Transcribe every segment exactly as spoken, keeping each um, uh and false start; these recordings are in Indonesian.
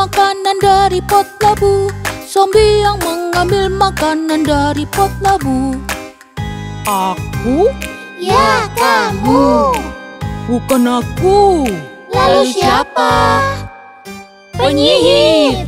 makanan dari pot labu. Zombie yang mengambil makanan dari pot labu. Aku? Ya, kamu. Bukan aku. Lalu siapa? Penyihir.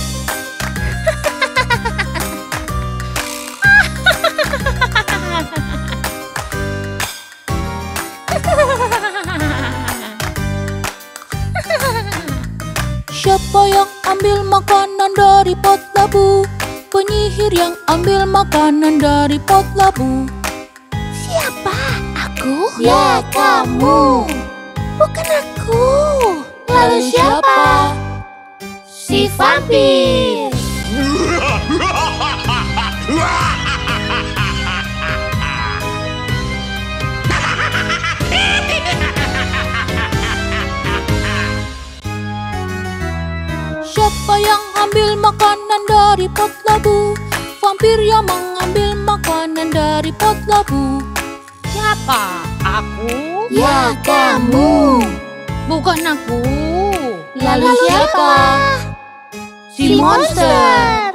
Siapa yang ambil makanan dari pot labu? Penyihir yang ambil makanan dari pot labu. Siapa? Aku? Ya, kamu. Bukan aku. Lalu siapa? Si vampir. Siapa yang ambil makanan dari pot labu? Vampir yang mengambil makanan dari pot labu. Siapa? Aku? Ya, kamu. Bukan aku. Lalu siapa? Si monster.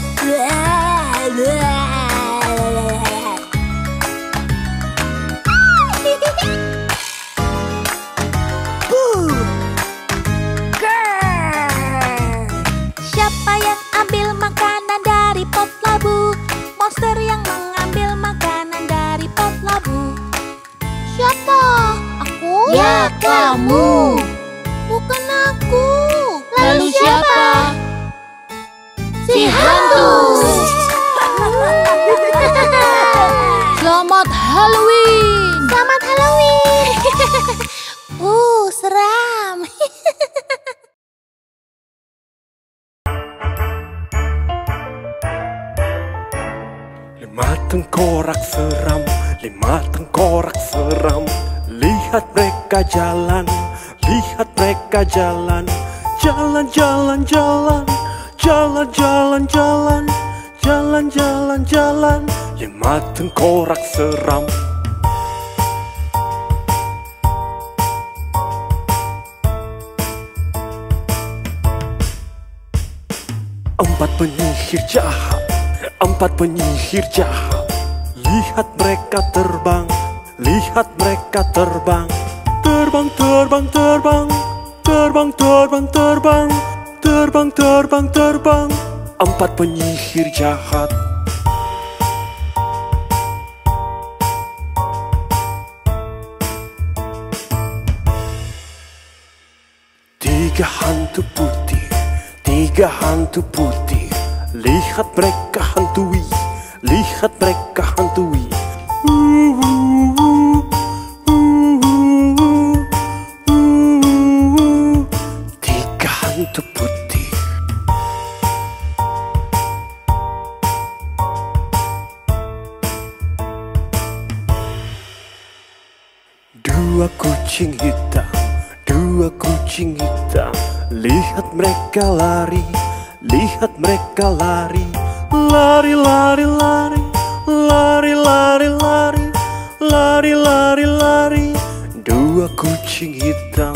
Siapa yang ambil makanan dari pot labu? Monster yang mengambil makanan dari pot labu. Siapa? Aku? Ya, kamu. Bukan aku. Lalu siapa? Si hantu. Selamat Halloween. Selamat Halloween. Uh, seram. Lima tengkorak seram, lima tengkorak seram. Lihat mereka jalan, lihat mereka jalan. Jalan, jalan, jalan, jalan, jalan, jalan. Jalan, jalan, jalan. Lima tengkorak seram. Empat penyihir jahat, empat penyihir jahat. Lihat mereka terbang, lihat mereka terbang. Terbang, terbang, terbang. Terbang, terbang, terbang. Terbang, terbang, terbang. Empat penyihir jahat. Tiga hantu putih, tiga hantu putih. Lihat mereka hantui, lihat mereka hantui. Uh, uh, uh, uh, uh, uh. Tiga hantu putih. Dua kucing hitam, dua kucing hitam. Lihat mereka lari, lihat mereka lari. Lari, lari, lari. Lari, lari, lari. Lari, lari, lari. Dua kucing hitam.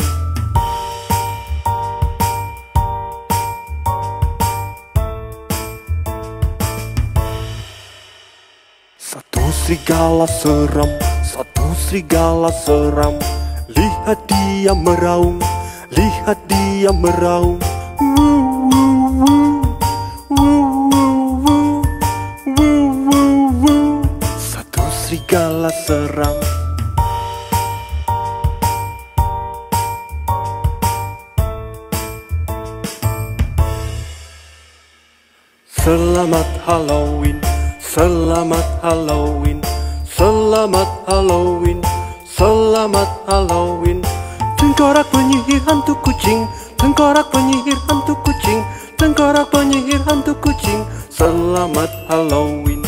Satu serigala seram, satu serigala seram. Lihat dia meraung, lihat dia meraung. Wuh, wuh, wuh. Wuh, wuh, wuh. Wuh, wuh, wuh. Satu serigala seram. Selamat Halloween, selamat Halloween, selamat Halloween, selamat Halloween. Tengkorak penyihir hantu kucing, tengkorak penyihir hantu kucing, tengkorak penyihir hantu kucing. Selamat Halloween.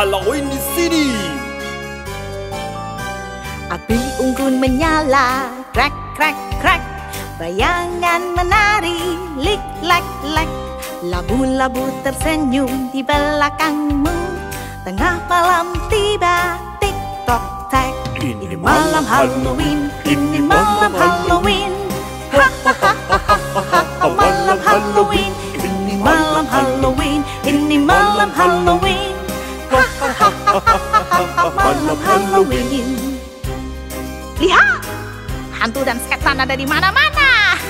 Halloween di sini. Api unggun menyala, krek krek krek. Bayangan menari, lik lek lek. Labu-labu tersenyum di belakangmu. Tengah malam tiba, tik tok tek. Ini malam Halloween, ini malam Halloween. Hahaha, malam Halloween. Ini malam Halloween, ini malam Halloween. Hahaha, malam Halloween. Lihat, hantu dan setan ada di mana-mana.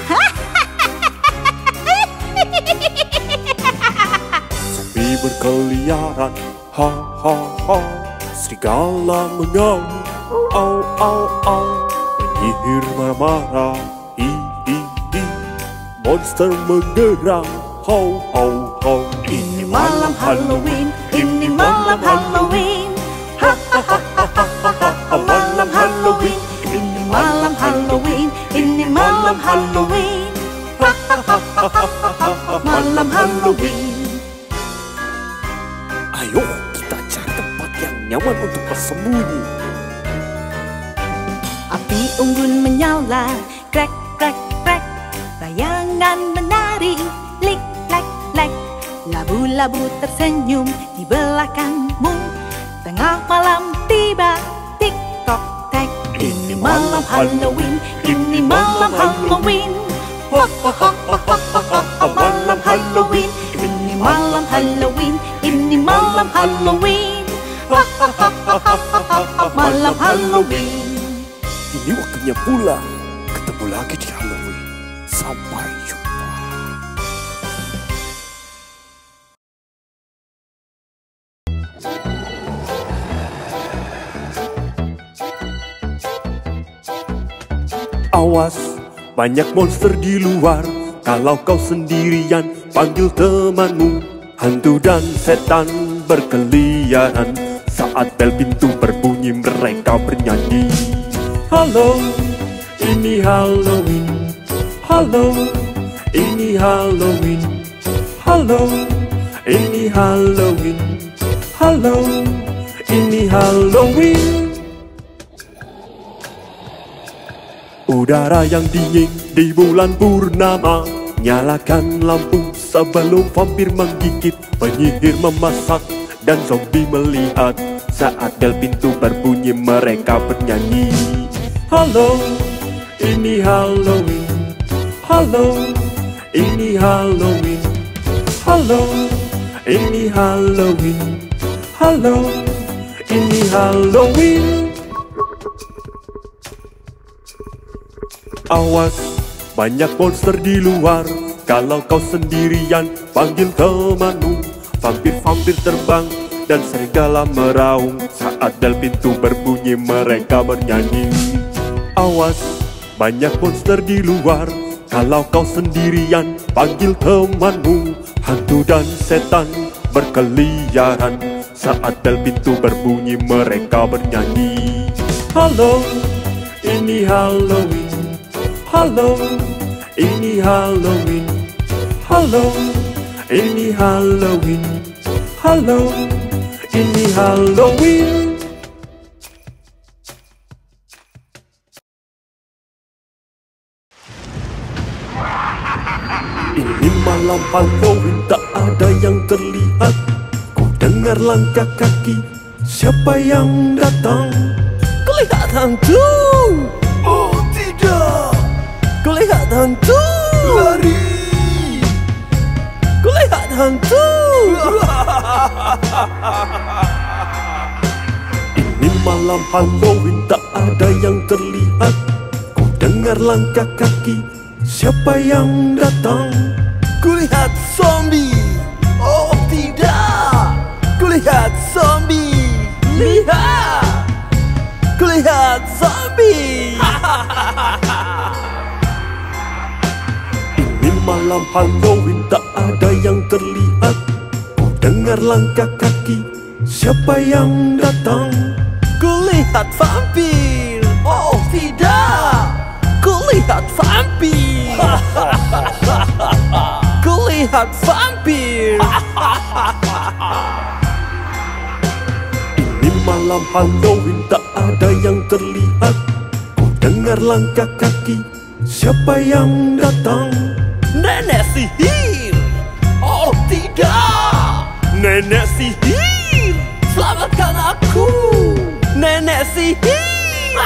Zombie berkeliaran, ha ha ha. Serigala mengaum, au au au. Penyihir marah-marah, hi hi hi. Monster menggerang, ho ho ho. Ini malam Halloween, ini malam Halloween. Hahaha, malam Halloween. Ini malam Halloween, ini malam Halloween. Hahaha, malam Halloween. Ayo kita cari tempat yang nyaman untuk bersembunyi. Api unggun menyala, krek krek krek. Bayangan menari, lik lek lek. Labu-labu tersenyum di belakangmu. Tengah malam tiba, tik tok tek. Ini malam Halloween, ini malam Halloween. Malam Halloween, ini malam Halloween, ini malam Halloween. Malam Halloween. Ini waktunya pula. Ketemu lagi di Halloween. Sampai jumpa. Awas, banyak monster di luar. Kalau kau sendirian, panggil temanmu. Hantu dan setan berkeliaran. Saat bel pintu berbunyi, mereka bernyanyi. Halo, ini Halloween. Halo, ini Halloween. Halo, ini Halloween. Halo, ini Halloween. Udara yang dingin di bulan purnama. Nyalakan lampu sebelum vampir menggigit. Penyihir memasak dan zombie melihat. Saat bel pintu berbunyi, mereka bernyanyi. Halo, ini Halloween. Halo, ini Halloween. Halo, ini Halloween. Halo, ini Halloween. Awas, banyak monster di luar. Kalau kau sendirian, panggil temanmu. Vampir-vampir terbang dan serigala meraung. Saat bel pintu berbunyi, mereka bernyanyi. Awas, banyak monster di luar. Kalau kau sendirian, panggil temanmu. Hantu dan setan berkeliaran. Saat bel pintu berbunyi, mereka bernyanyi. Halo, ini Halloween. Halo, ini Halloween. Halo, ini Halloween. Halo, ini Halloween. Ini malam Halloween, tak ada yang terlihat. Ku dengar langkah kaki, siapa yang datang? Kulihat hantu. Oh tidak. Kulihat hantu. Lari. Kulihat hantu. Ini malam Halloween, tak ada yang terlihat. Ku dengar langkah kaki, siapa yang datang? Kulihat zombie. Oh tidak. Kulihat zombie. Lihat. Kulihat zombie. Ini malam Halloween, tak ada yang terlihat. Ku dengar langkah kaki, siapa yang datang? Kulihat vampir. Oh tidak. Kulihat vampir. Kulihat vampir. malam Halloween tak ada yang terlihat. Ku dengar langkah kaki, siapa yang datang? Nenek sihir! Oh tidak! Nenek sihir! Selamatkan aku! Nenek sihir!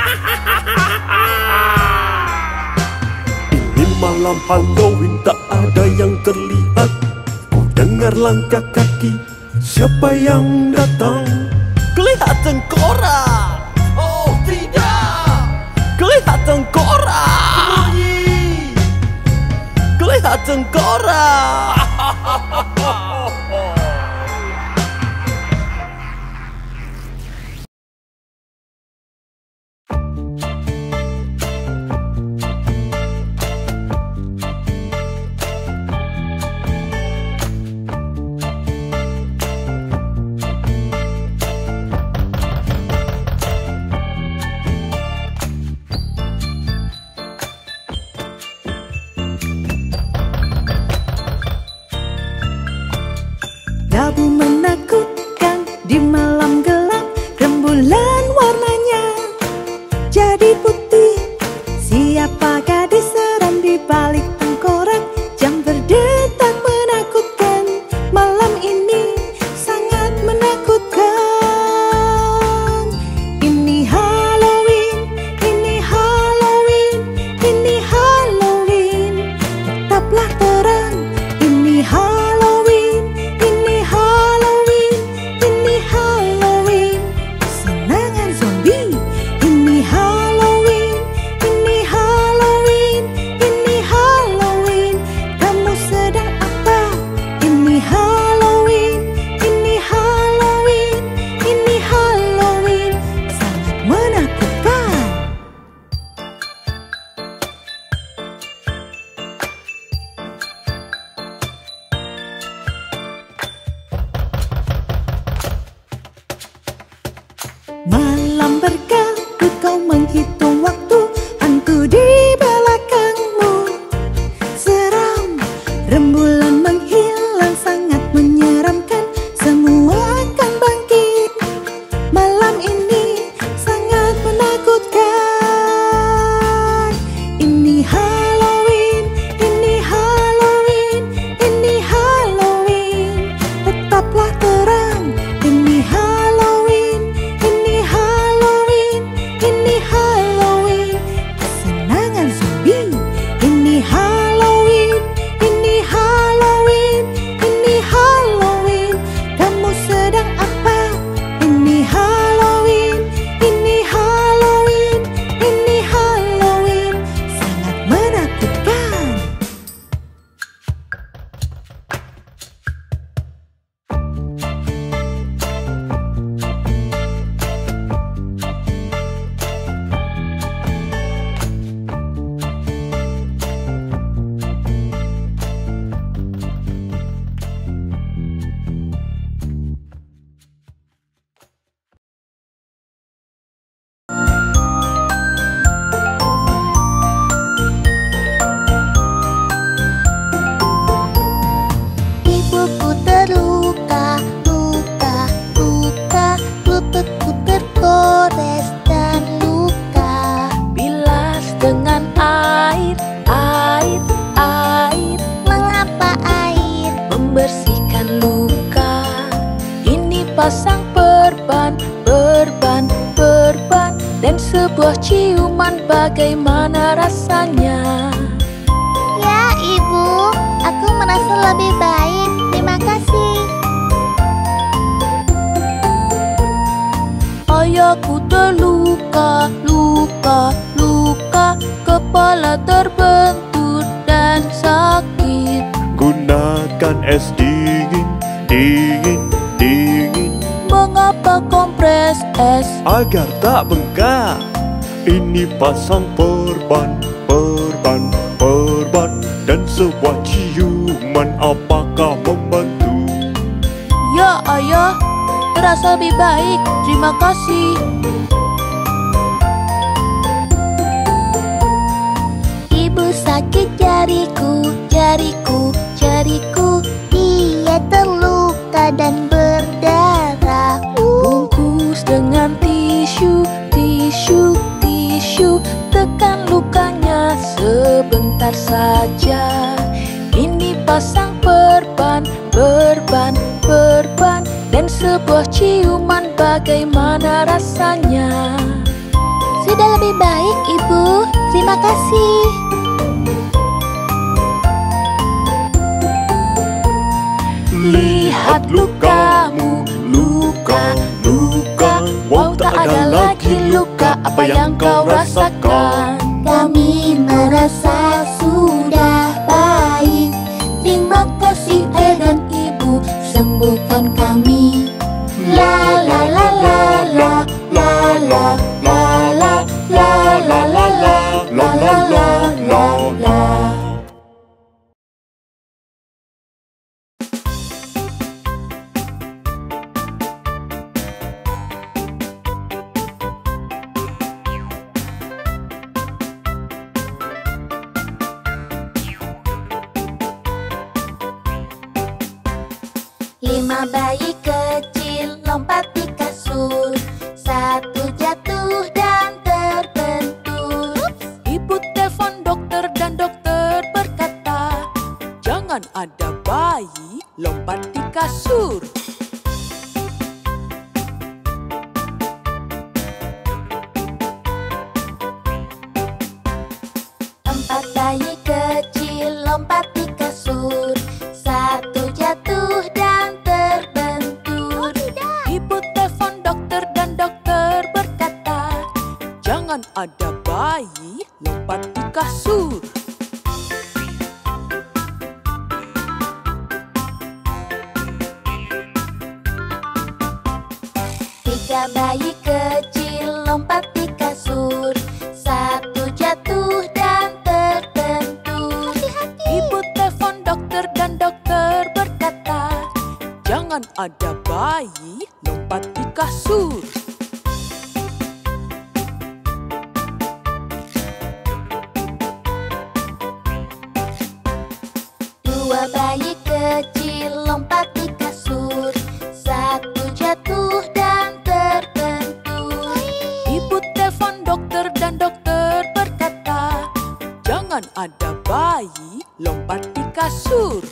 Ini malam Halloween tak ada yang terlihat. Ku dengar langkah kaki, siapa yang datang? Kelihatan korak! Oh tidak! Kelihatan korak! Sembunyi! Kelihatan korak! Labu menakutkan di malam gelap, rembulan warnanya jadi putih. Siapa gadis seram di balik tengkorak, jam berdetak menakutkan. Malam ini sangat menakutkan. Ini Halloween, ini Halloween, ini Halloween. Tetaplah terang, ini Halloween, ini Halloween, ini Halloween. Kesenangan zombie. Ini Halloween, ini Halloween, ini Halloween. Kamu sedang apa? Ini Halloween, ini Halloween, ini Halloween. Sangat menakutkan. Malam berkabut, kau menghitung waktu, hantu di belakangmu. Seram, rembulan menghilang, sangat menyeramkan. Semua akan bangkit. Malam ini sangat menakutkan. Ini Halloween, ini Halloween, ini Halloween. Tetaplah terang. Ini Halloween, ini Halloween, ini Halloween. Kesenangan zombie. Ini Halloween, ini Halloween, ini Halloween. Kamu sedang apa? Ini Halloween, ini Halloween, ini Halloween. Sangat menakutkan. Ibuku terluka, luka, luka, lututku tergores dan luka. Bilas dengan air, air, air, Mengapa air? membersihkan luka. Ini pasang perban, perban, perban, dan sebuah ciuman, bagaimana rasanya? Ya ibu, aku merasa lebih baik. Terima kasih. Ayahku terluka, luka, luka, kepala terbentur dan sakit. Gunakan es dingin, dingin, dingin Mengapa kompres es? agar tak bengkak. Ini pasang perban, perban, perban, dan sebuah ciuman, apakah membantu? Ya ayah, terasa lebih baik, terima kasih. Ibu sakit jariku, jariku, jariku. Ia terluka dan berdarah. Uh. Bungkus dengan Dengar saja, ini pasang perban, berban, berban, dan sebuah ciuman bagaimana rasanya? Sudah lebih baik, Ibu. Terima kasih. Lihat lukamu, luka, luka. Wow, tak ada lagi luka. Apa yang kau rasakan? Kami merasa sudah baik. Terima kasih ayah dan ibu, sembuhkan kami. La la la la la la la la la la la la la la la la la. Lima bayi kecil lompat di kasur. Satu jatuh dan terbentur. Ibu telepon dokter dan dokter berkata, jangan ada bayi lompat di kasur. Empat bayi kecil lompat di kasur. Satu jatuh dan terbentur. Ibu telepon dokter dan dokter berkata, jangan ada bayi lompat di kasur. Tiga bayi kecil lompat di kasur. Satu jatuh dan terbentur. Ibu telepon dokter dan dokter berkata, jangan ada bayi lompat di kasur. Dua bayi kecil lompat di kasur. Satu jatuh dan terbentur. Ibu telepon dokter dan dokter berkata, jangan ada bayi lompat di kasur.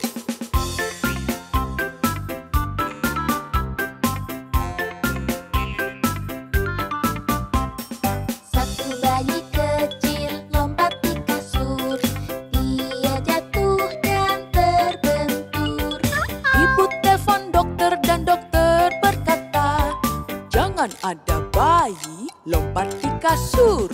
Satu bayi kecil lompat di kasur. Dia jatuh dan terbentur. Ibu telepon dokter dan dokter berkata, jangan ada bayi lompat di kasur.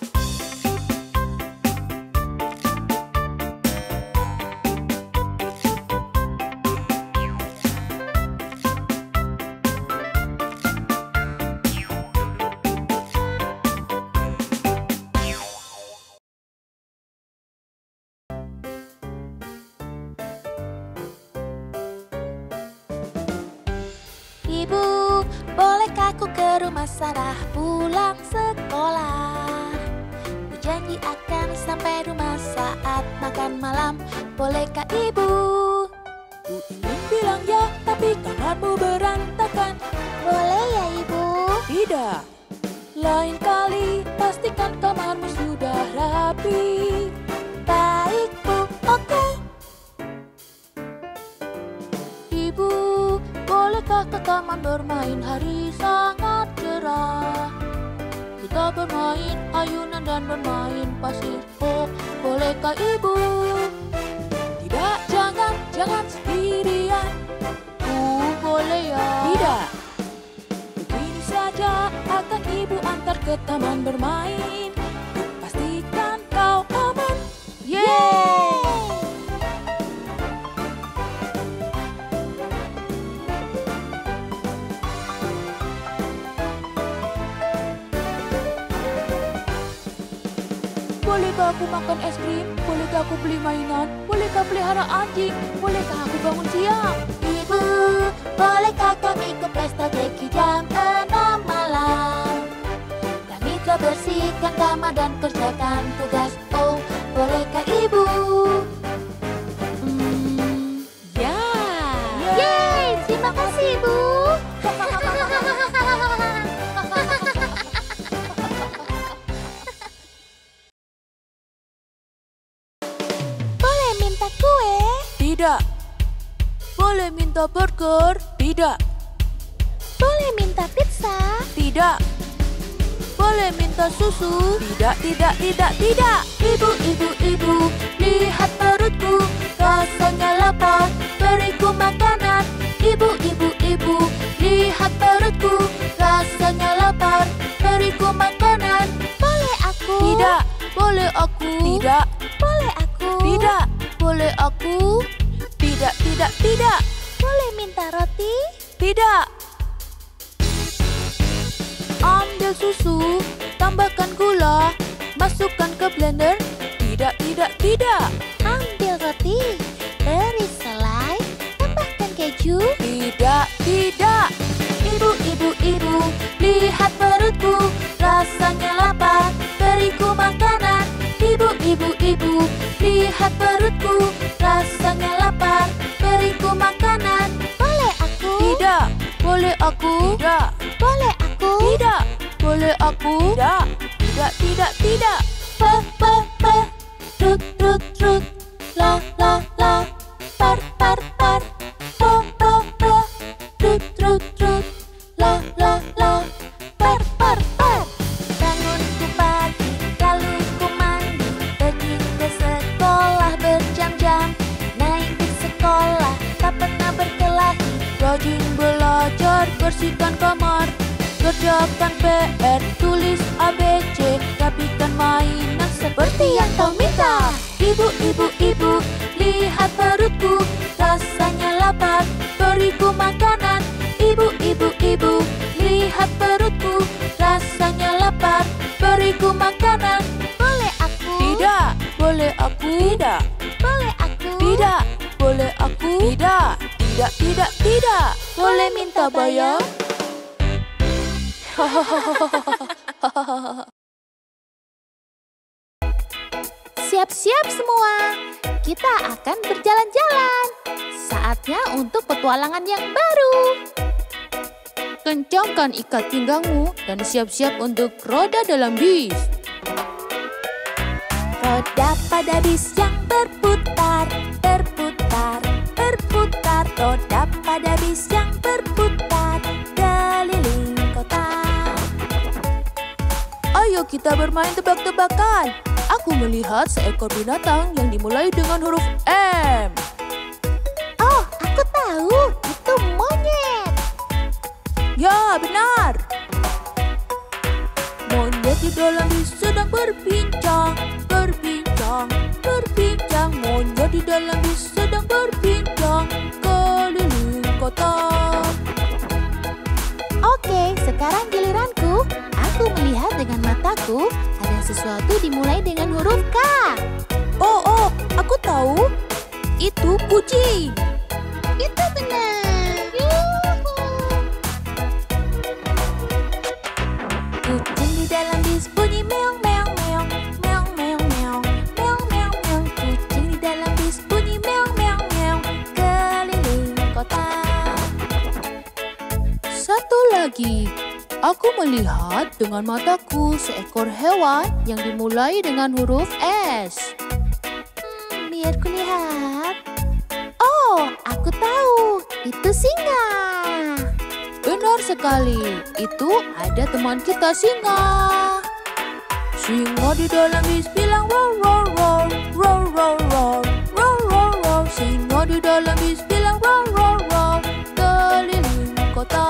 Ibu, bolehkah aku ke rumah Sarah pulang sekolah? Berjanji akan sampai rumah saat makan malam. Bolehkah ibu? Ku ingin bilang ya, tapi kamarmu berantakan. Boleh ya ibu? Tidak, lain kali pastikan kamarmu sudah rapi. Baik bu, oke. Ibu, bolehkah ke taman bermain, hari sangat cerah. Kita bermain ayunan dan bermain pasir. Oh, bolehkah ibu? Tidak, jangan, jangan sendirian. Oh, boleh ya? Tidak. Begini saja akan ibu antar ke taman bermain. Pastikan kau aman. Yeay! Bolehkah aku makan es krim? Bolehkah aku beli mainan? Bolehkah pelihara anjing? Bolehkah aku bangun siang? Ibu, bolehkah kami ke pesta keki jam enam malam? Kami telah bersihkan kamar dan kerjakan tugas. Oh, bolehkah ibu? Hmm, ya. Yeay, terima kasih ibu. Tidak. Boleh minta burger? Tidak. Boleh minta pizza? Tidak. Boleh minta susu? Tidak, tidak, tidak, tidak. Ibu, ibu, ibu, lihat perutku, rasanya lapar, beriku makanan. Ibu, ibu, ibu, lihat perutku, rasanya lapar, beriku makanan. Boleh aku? Tidak. Boleh aku? Tidak. Boleh aku? Tidak. Boleh aku? Tidak, tidak, tidak. Boleh minta roti? Tidak. Ambil susu, tambahkan gula, masukkan ke blender. Tidak, tidak, tidak. Ambil roti, beri selai, tambahkan keju. Tidak, tidak. Ibu, ibu, ibu, lihat perutku, rasanya lapar, beriku makanan. Ibu, ibu, ibu, lihat perutku, rasanya lapar, beriku makanan. Boleh aku? Tidak. Boleh aku? Tidak. Boleh aku? Tidak. Boleh aku? Tidak. Tidak, tidak, tidak. Pa, pa, pa, rut, rut, rut, la, la, la, par, par, par, po, po, po, rut, rut, rut, la, la, la, par, par, par. Bangunku pagi, lalu ku mandi, pergi ke sekolah berjam-jam. Naik di sekolah, tak pernah berkelahi. Rajin belajar, bersihkan kamar, kerjakan P R, tulis A B C, rapikan mainan seperti yang kau minta. Ibu, ibu, ibu, lihat perutku, rasanya lapar, beriku makanan. Ibu, ibu, ibu, lihat perutku, rasanya lapar, beriku makanan. Boleh aku? Tidak. Boleh aku? Tidak. Boleh aku? Tidak. Boleh aku? Tidak. Tidak, tidak, tidak. Boleh minta bayar? Siap-siap semua, kita akan berjalan-jalan. Saatnya untuk petualangan yang baru. Kencangkan ikat pinggangmu dan siap-siap untuk roda dalam bis. Roda pada bis yang berputar, berputar, berputar. Roda pada bis yang berputar, keliling kota. Ayo kita bermain tebak-tebakan. Aku melihat seekor binatang yang dimulai dengan huruf M. Oh, aku tahu, itu monyet. Ya, benar. Monyet di dalam bis sedang berbincang, berbincang, berbincang. Monyet di dalam bis sedang berbincang, keliling kota. Oke, sekarang giliranku. Aku melihat dengan mataku ada sesuatu dimulai dengan huruf K. Oh, oh, aku tahu. Itu kucing. Itu benar. Yuhu. Kucing di dalam bis bunyi meong meong meong meong meong meong meong meong meong. Kucing di dalam bis bunyi meong meong meong keliling kota. Satu lagi. Aku melihat dengan mataku seekor hewan yang dimulai dengan huruf S. Hmm, biar kulihat. Oh, aku tahu. Itu singa. Benar sekali. Itu ada teman kita singa. Singa di dalam bis bilang roar roar roar roar roar roar roar roar roar. Singa di dalam bis bilang roar roar roar keliling kota.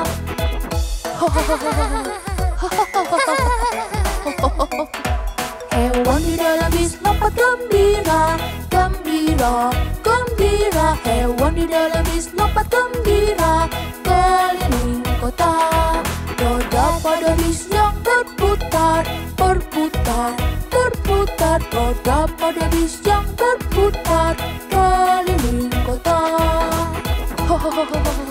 Hewan di dalam bis lompat gembira, gembira, gembira. Hewan di dalam bis lompat gembira, keliling kota. Roda pada bis yang berputar, berputar, berputar. Roda pada bis yang berputar, keliling kota.